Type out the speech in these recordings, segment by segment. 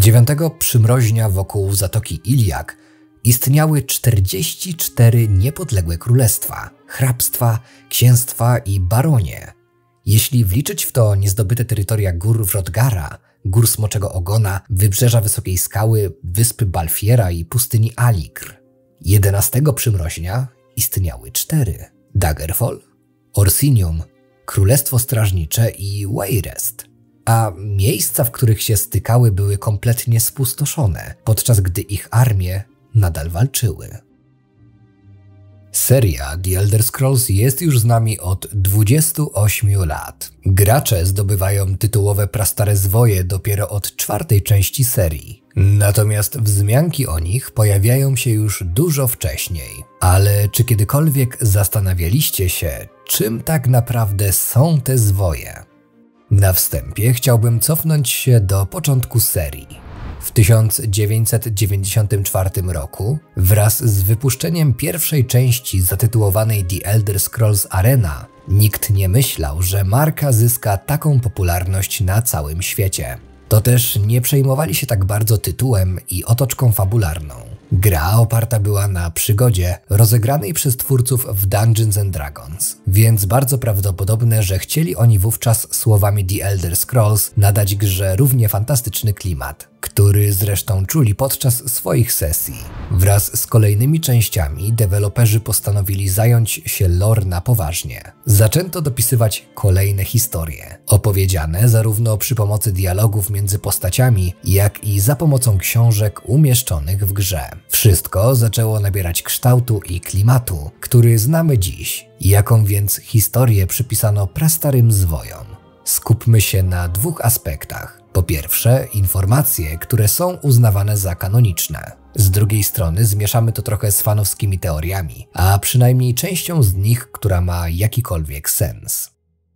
9 przymroźnia wokół Zatoki Iliak istniały 44 niepodległe królestwa, hrabstwa, księstwa i baronie. Jeśli wliczyć w to niezdobyte terytoria gór Wrodgara, gór Smoczego Ogona, wybrzeża Wysokiej Skały, wyspy Balfiera i pustyni Alikr. 11 przymroźnia istniały 4. Daggerfall, Orsinium, Królestwo Strażnicze i Wayrest. A miejsca, w których się stykały, były kompletnie spustoszone, podczas gdy ich armie nadal walczyły. Seria The Elder Scrolls jest już z nami od 28 lat. Gracze zdobywają tytułowe prastare zwoje dopiero od 4. części serii. Natomiast wzmianki o nich pojawiają się już dużo wcześniej. Ale czy kiedykolwiek zastanawialiście się, czym tak naprawdę są te zwoje? Na wstępie chciałbym cofnąć się do początku serii. W 1994 roku, wraz z wypuszczeniem pierwszej części zatytułowanej The Elder Scrolls Arena, nikt nie myślał, że marka zyska taką popularność na całym świecie. To też nie przejmowali się tak bardzo tytułem i otoczką fabularną. Gra oparta była na przygodzie rozegranej przez twórców w Dungeons & Dragons, więc bardzo prawdopodobne, że chcieli oni wówczas słowami The Elder Scrolls nadać grze równie fantastyczny klimat, który zresztą czuli podczas swoich sesji. Wraz z kolejnymi częściami deweloperzy postanowili zająć się lore na poważnie. Zaczęto dopisywać kolejne historie, opowiedziane zarówno przy pomocy dialogów między postaciami, jak i za pomocą książek umieszczonych w grze. Wszystko zaczęło nabierać kształtu i klimatu, który znamy dziś, jaką więc historię przypisano prastarym zwojom. Skupmy się na 2 aspektach. Po pierwsze, informacje, które są uznawane za kanoniczne. Z drugiej strony zmieszamy to trochę z fanowskimi teoriami, a przynajmniej częścią z nich, która ma jakikolwiek sens.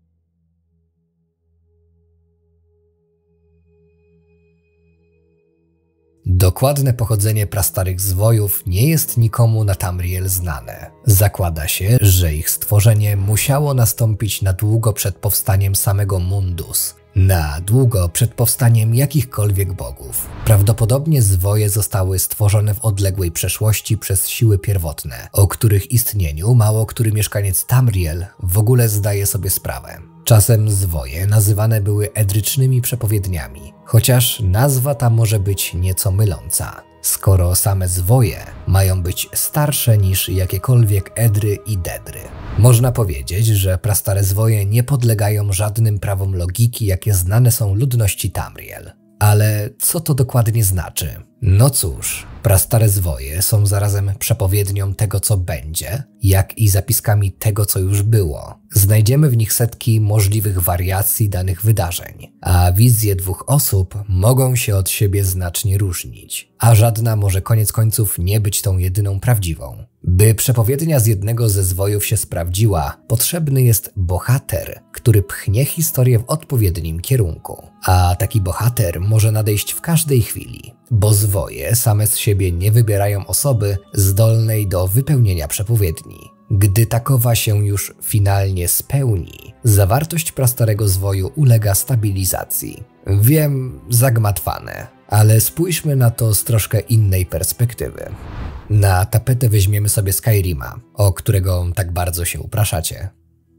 Dokładne pochodzenie prastarych zwojów nie jest nikomu na Tamriel znane. Zakłada się, że ich stworzenie musiało nastąpić na długo przed powstaniem samego Mundus, na długo przed powstaniem jakichkolwiek bogów. Prawdopodobnie zwoje zostały stworzone w odległej przeszłości przez siły pierwotne, o których istnieniu mało który mieszkaniec Tamriel w ogóle zdaje sobie sprawę. Czasem zwoje nazywane były edrycznymi przepowiedniami, chociaż nazwa ta może być nieco myląca, skoro same zwoje mają być starsze niż jakiekolwiek edry i dedry. Można powiedzieć, że prastare zwoje nie podlegają żadnym prawom logiki, jakie znane są ludności Tamriel. Ale co to dokładnie znaczy? No cóż, prastare zwoje są zarazem przepowiednią tego, co będzie, jak i zapiskami tego, co już było. Znajdziemy w nich setki możliwych wariacji danych wydarzeń, a wizje 2 osób mogą się od siebie znacznie różnić, a żadna może koniec końców nie być tą jedyną prawdziwą. By przepowiednia z jednego ze zwojów się sprawdziła, potrzebny jest bohater, który pchnie historię w odpowiednim kierunku. A taki bohater może nadejść w każdej chwili, bo zwoje same z siebie nie wybierają osoby zdolnej do wypełnienia przepowiedni. Gdy takowa się już finalnie spełni, zawartość prastarego zwoju ulega stabilizacji. Wiem, zagmatwane, ale spójrzmy na to z troszkę innej perspektywy. Na tapetę weźmiemy sobie Skyrima, o którego tak bardzo się upraszacie.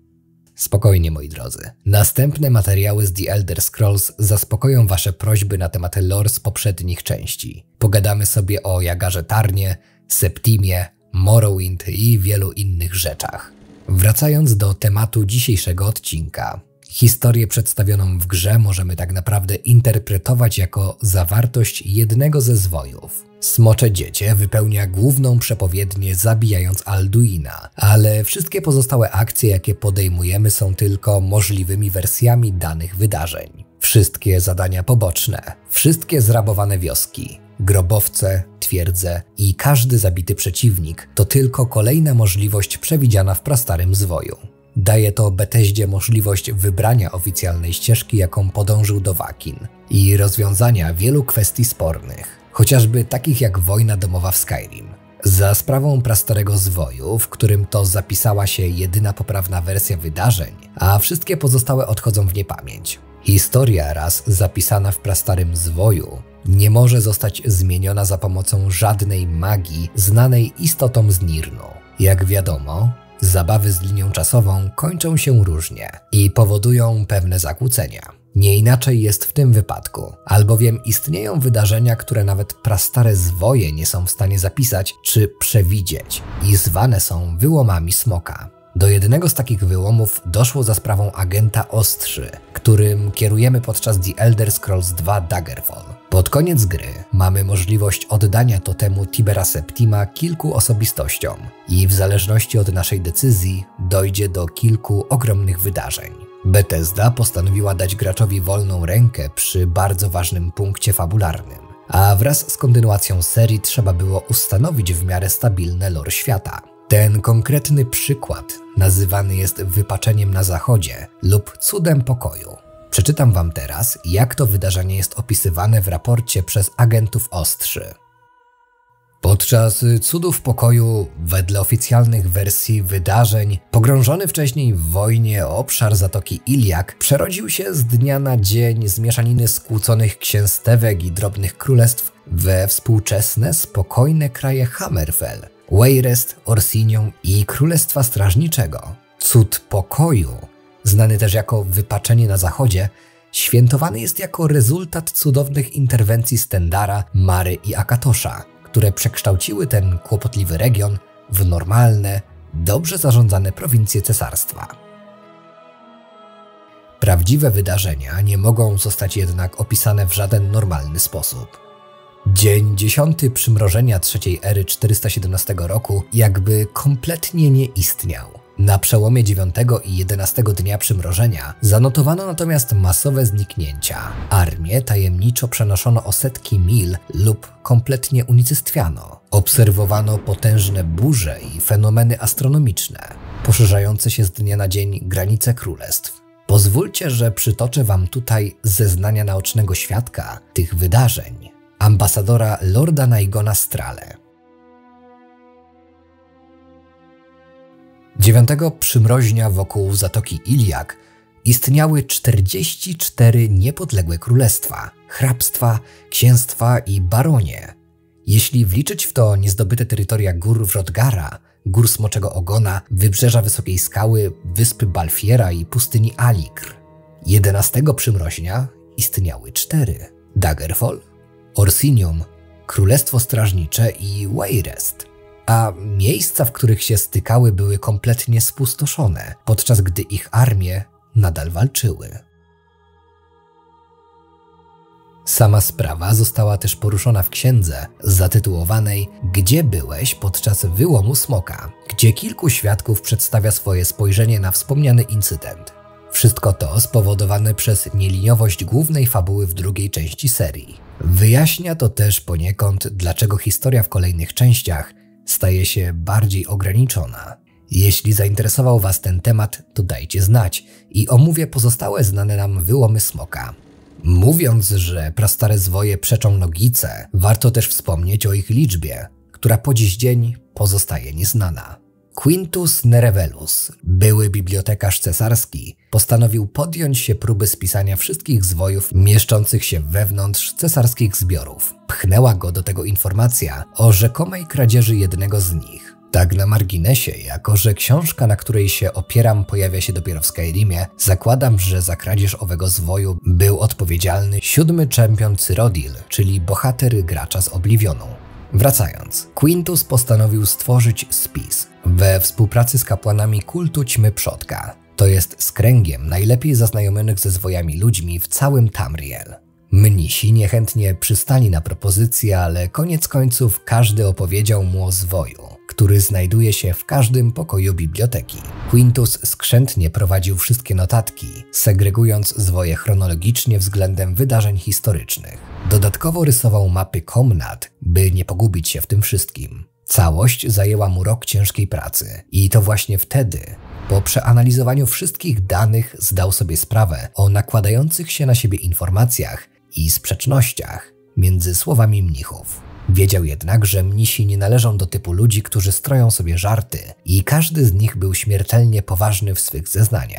Spokojnie, moi drodzy. Następne materiały z The Elder Scrolls zaspokoją wasze prośby na temat lore z poprzednich części. Pogadamy sobie o Jagarze Tarnie, Septimie, Morrowind i wielu innych rzeczach. Wracając do tematu dzisiejszego odcinka. Historię przedstawioną w grze możemy tak naprawdę interpretować jako zawartość jednego ze zwojów. Smocze Dziecię wypełnia główną przepowiednię, zabijając Alduina, ale wszystkie pozostałe akcje, jakie podejmujemy, są tylko możliwymi wersjami danych wydarzeń. Wszystkie zadania poboczne, wszystkie zrabowane wioski, grobowce, twierdze i każdy zabity przeciwnik to tylko kolejna możliwość przewidziana w prastarym zwoju. Daje to Bethesdzie możliwość wybrania oficjalnej ścieżki, jaką podążył Dovahkiin, i rozwiązania wielu kwestii spornych, chociażby takich jak wojna domowa w Skyrim. Za sprawą prastarego zwoju, w którym to zapisała się jedyna poprawna wersja wydarzeń, a wszystkie pozostałe odchodzą w niepamięć. Historia raz zapisana w prastarym zwoju nie może zostać zmieniona za pomocą żadnej magii znanej istotom z Nirnu. Jak wiadomo, zabawy z linią czasową kończą się różnie i powodują pewne zakłócenia. Nie inaczej jest w tym wypadku, albowiem istnieją wydarzenia, które nawet prastare zwoje nie są w stanie zapisać czy przewidzieć i zwane są wyłomami smoka. Do jednego z takich wyłomów doszło za sprawą agenta Ostrzy, którym kierujemy podczas The Elder Scrolls 2 Daggerfall. Pod koniec gry mamy możliwość oddania totemu Tibera Septima kilku osobistościom i w zależności od naszej decyzji dojdzie do kilku ogromnych wydarzeń. Bethesda postanowiła dać graczowi wolną rękę przy bardzo ważnym punkcie fabularnym, a wraz z kontynuacją serii trzeba było ustanowić w miarę stabilne lore świata. Ten konkretny przykład nazywany jest wypaczeniem na zachodzie lub cudem pokoju. Przeczytam wam teraz, jak to wydarzenie jest opisywane w raporcie przez agentów Ostrzy. Podczas cudów pokoju, wedle oficjalnych wersji wydarzeń, pogrążony wcześniej w wojnie obszar Zatoki Iliak przerodził się z dnia na dzień z mieszaniny skłóconych księstewek i drobnych królestw we współczesne, spokojne kraje Hammerfell, Wayrest, Orsinium i Królestwa Strażniczego. Cud pokoju, znany też jako wypaczenie na zachodzie, świętowany jest jako rezultat cudownych interwencji Stendara, Mary i Akatosza, które przekształciły ten kłopotliwy region w normalne, dobrze zarządzane prowincje cesarstwa. Prawdziwe wydarzenia nie mogą zostać jednak opisane w żaden normalny sposób. Dzień 10 przymrożenia III ery 417 roku jakby kompletnie nie istniał. Na przełomie 9 i 11 dnia przymrożenia zanotowano natomiast masowe zniknięcia. Armię tajemniczo przenoszono o setki mil lub kompletnie unicestwiano. Obserwowano potężne burze i fenomeny astronomiczne, poszerzające się z dnia na dzień granice królestw. Pozwólcie, że przytoczę wam tutaj zeznania naocznego świadka tych wydarzeń, ambasadora Lorda Naigona Strale. 9 przymroźnia wokół Zatoki Iliak istniały 44 niepodległe królestwa, hrabstwa, księstwa i baronie. Jeśli wliczyć w to niezdobyte terytoria gór Wrodgara, gór Smoczego Ogona, wybrzeża Wysokiej Skały, wyspy Balfiera i pustyni Alikr. 11 przymroźnia istniały 4: Daggerfall, Orsinium, Królestwo Strażnicze i Wayrest. A miejsca, w których się stykały, były kompletnie spustoszone, podczas gdy ich armie nadal walczyły. Sama sprawa została też poruszona w księdze zatytułowanej „Gdzie byłeś podczas wyłomu smoka?”, gdzie kilku świadków przedstawia swoje spojrzenie na wspomniany incydent. Wszystko to spowodowane przez nieliniowość głównej fabuły w drugiej części serii. Wyjaśnia to też poniekąd, dlaczego historia w kolejnych częściach staje się bardziej ograniczona. Jeśli zainteresował was ten temat, to dajcie znać i omówię pozostałe znane nam wyłomy smoka. Mówiąc, że prastare zwoje przeczą logice, warto też wspomnieć o ich liczbie, która po dziś dzień pozostaje nieznana. Quintus Nerevellus, były bibliotekarz cesarski, postanowił podjąć się próby spisania wszystkich zwojów mieszczących się wewnątrz cesarskich zbiorów. Pchnęła go do tego informacja o rzekomej kradzieży jednego z nich. Tak na marginesie, jako że książka, na której się opieram, pojawia się dopiero w Skyrimie, zakładam, że za kradzież owego zwoju był odpowiedzialny 7. czempion Cyrodiil, czyli bohater gracza z Oblivionu. Wracając, Quintus postanowił stworzyć spis we współpracy z kapłanami kultu Ćmy Przodka, to jest z kręgiem najlepiej zaznajomionych ze zwojami ludźmi w całym Tamriel. Mnisi niechętnie przystali na propozycję, ale koniec końców każdy opowiedział mu o zwoju, który znajduje się w każdym pokoju biblioteki. Quintus skrzętnie prowadził wszystkie notatki, segregując zwoje chronologicznie względem wydarzeń historycznych. Dodatkowo rysował mapy komnat, by nie pogubić się w tym wszystkim. Całość zajęła mu rok ciężkiej pracy i to właśnie wtedy, po przeanalizowaniu wszystkich danych, zdał sobie sprawę o nakładających się na siebie informacjach i sprzecznościach między słowami mnichów. Wiedział jednak, że mnisi nie należą do typu ludzi, którzy stroją sobie żarty i każdy z nich był śmiertelnie poważny w swych zeznaniach.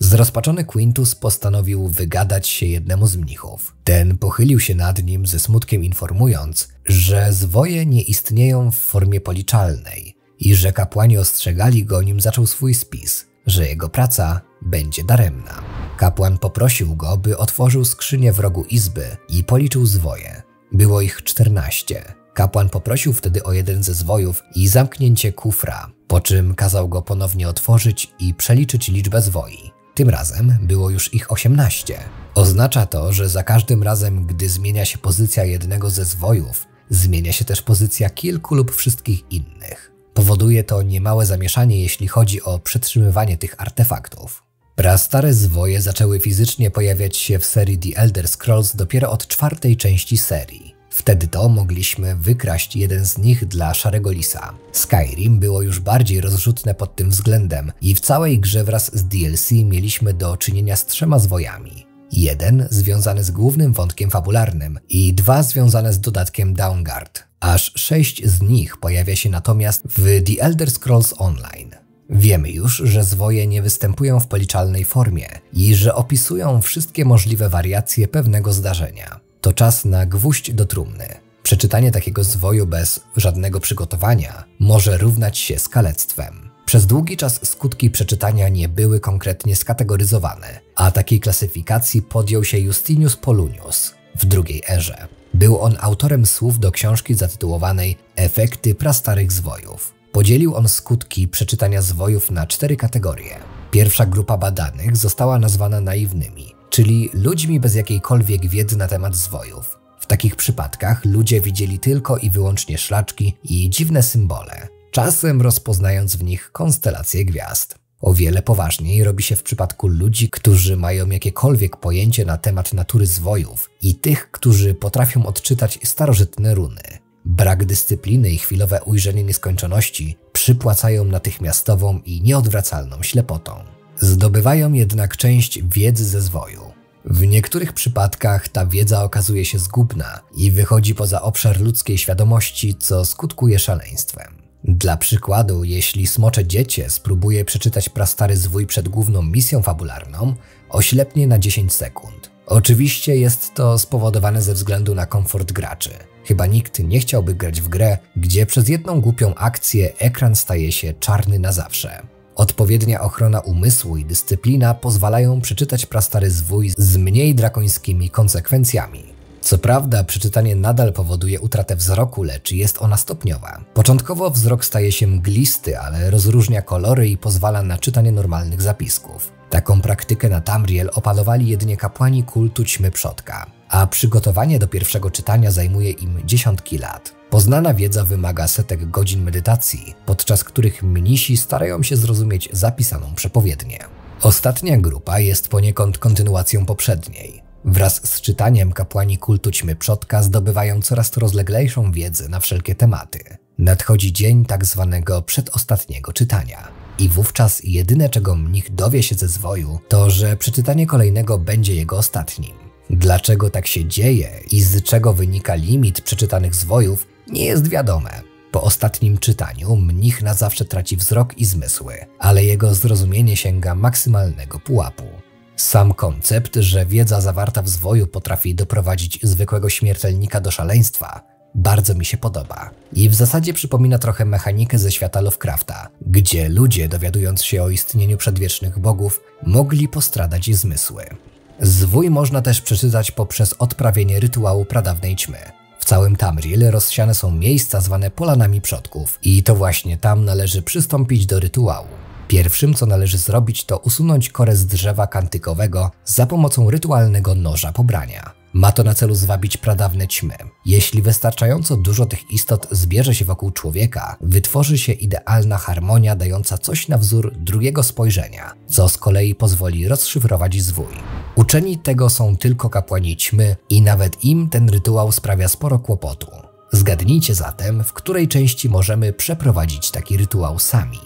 Zrozpaczony Quintus postanowił wygadać się jednemu z mnichów. Ten pochylił się nad nim ze smutkiem, informując, że zwoje nie istnieją w formie policzalnej i że kapłani ostrzegali go, nim zaczął swój spis, że jego praca będzie daremna. Kapłan poprosił go, by otworzył skrzynię w rogu izby i policzył zwoje. Było ich 14. Kapłan poprosił wtedy o jeden ze zwojów i zamknięcie kufra, po czym kazał go ponownie otworzyć i przeliczyć liczbę zwoi. Tym razem było już ich 18. Oznacza to, że za każdym razem, gdy zmienia się pozycja jednego ze zwojów, zmienia się też pozycja kilku lub wszystkich innych. Powoduje to niemałe zamieszanie, jeśli chodzi o przetrzymywanie tych artefaktów. Prastare zwoje zaczęły fizycznie pojawiać się w serii The Elder Scrolls dopiero od 4. części serii. Wtedy to mogliśmy wykraść jeden z nich dla Szarego Lisa. Skyrim było już bardziej rozrzutne pod tym względem i w całej grze wraz z DLC mieliśmy do czynienia z 3 zwojami. Jeden związany z głównym wątkiem fabularnym i 2 związane z dodatkiem Dawnguard. Aż 6 z nich pojawia się natomiast w The Elder Scrolls Online. Wiemy już, że zwoje nie występują w policzalnej formie i że opisują wszystkie możliwe wariacje pewnego zdarzenia. To czas na gwóźdź do trumny. Przeczytanie takiego zwoju bez żadnego przygotowania może równać się z kalectwem. Przez długi czas skutki przeczytania nie były konkretnie skategoryzowane, a takiej klasyfikacji podjął się Justinius Polonius w II erze. Był on autorem słów do książki zatytułowanej Efekty prastarych zwojów. Podzielił on skutki przeczytania zwojów na 4 kategorie. Pierwsza grupa badanych została nazwana naiwnymi, czyli ludźmi bez jakiejkolwiek wiedzy na temat zwojów. W takich przypadkach ludzie widzieli tylko i wyłącznie szlaczki i dziwne symbole, czasem rozpoznając w nich konstelacje gwiazd. O wiele poważniej robi się w przypadku ludzi, którzy mają jakiekolwiek pojęcie na temat natury zwojów i tych, którzy potrafią odczytać starożytne runy. Brak dyscypliny i chwilowe ujrzenie nieskończoności przypłacają natychmiastową i nieodwracalną ślepotą. Zdobywają jednak część wiedzy ze zwoju. W niektórych przypadkach ta wiedza okazuje się zgubna i wychodzi poza obszar ludzkiej świadomości, co skutkuje szaleństwem. Dla przykładu, jeśli smocze dziecię spróbuje przeczytać prastary zwój przed główną misją fabularną, oślepnie na 10 sekund. Oczywiście jest to spowodowane ze względu na komfort graczy. Chyba nikt nie chciałby grać w grę, gdzie przez jedną głupią akcję ekran staje się czarny na zawsze. Odpowiednia ochrona umysłu i dyscyplina pozwalają przeczytać prastary zwój z mniej drakońskimi konsekwencjami. Co prawda, przeczytanie nadal powoduje utratę wzroku, lecz jest ona stopniowa. Początkowo wzrok staje się mglisty, ale rozróżnia kolory i pozwala na czytanie normalnych zapisków. Taką praktykę na Tamriel opanowali jedynie kapłani kultu Ćmy Przodka, a przygotowanie do pierwszego czytania zajmuje im dziesiątki lat. Poznana wiedza wymaga setek godzin medytacji, podczas których mnisi starają się zrozumieć zapisaną przepowiednię. Ostatnia grupa jest poniekąd kontynuacją poprzedniej. Wraz z czytaniem kapłani kultu Ćmy Przodka zdobywają coraz rozleglejszą wiedzę na wszelkie tematy. Nadchodzi dzień tak zwanego przedostatniego czytania. I wówczas jedyne, czego mnich dowie się ze zwoju, to że przeczytanie kolejnego będzie jego ostatnim. Dlaczego tak się dzieje i z czego wynika limit przeczytanych zwojów, nie jest wiadome. Po ostatnim czytaniu mnich na zawsze traci wzrok i zmysły, ale jego zrozumienie sięga maksymalnego pułapu. Sam koncept, że wiedza zawarta w zwoju potrafi doprowadzić zwykłego śmiertelnika do szaleństwa, bardzo mi się podoba. I w zasadzie przypomina trochę mechanikę ze świata Lovecrafta, gdzie ludzie, dowiadując się o istnieniu przedwiecznych bogów, mogli postradać zmysły. Zwój można też przeczytać poprzez odprawienie rytuału pradawnej ćmy. W całym Tamriel rozsiane są miejsca zwane polanami przodków i to właśnie tam należy przystąpić do rytuału. Pierwszym, co należy zrobić, to usunąć korę z drzewa kantykowego za pomocą rytualnego noża pobrania. Ma to na celu zwabić pradawne ćmy. Jeśli wystarczająco dużo tych istot zbierze się wokół człowieka, wytworzy się idealna harmonia dająca coś na wzór drugiego spojrzenia, co z kolei pozwoli rozszyfrować zwój. Uczeni tego są tylko kapłani ćmy i nawet im ten rytuał sprawia sporo kłopotu. Zgadnijcie zatem, w której części możemy przeprowadzić taki rytuał sami.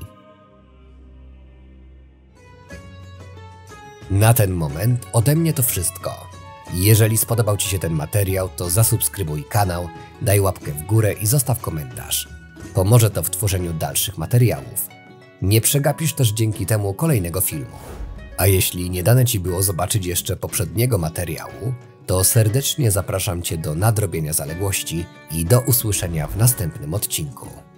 Na ten moment ode mnie to wszystko. Jeżeli spodobał Ci się ten materiał, to zasubskrybuj kanał, daj łapkę w górę i zostaw komentarz. Pomoże to w tworzeniu dalszych materiałów. Nie przegapisz też dzięki temu kolejnego filmu. A jeśli nie dane Ci było zobaczyć jeszcze poprzedniego materiału, to serdecznie zapraszam Cię do nadrobienia zaległości i do usłyszenia w następnym odcinku.